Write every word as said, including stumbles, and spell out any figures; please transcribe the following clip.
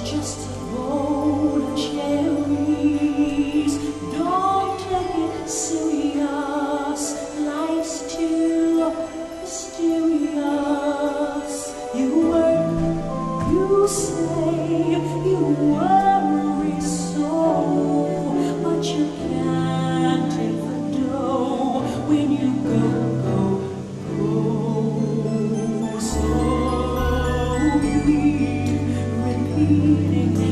just a bowl of cherries. Don't take it serious. Life's too mysterious. You work, you say, you worry so, but you can't take the dough when you go, go, go. So keep repeating.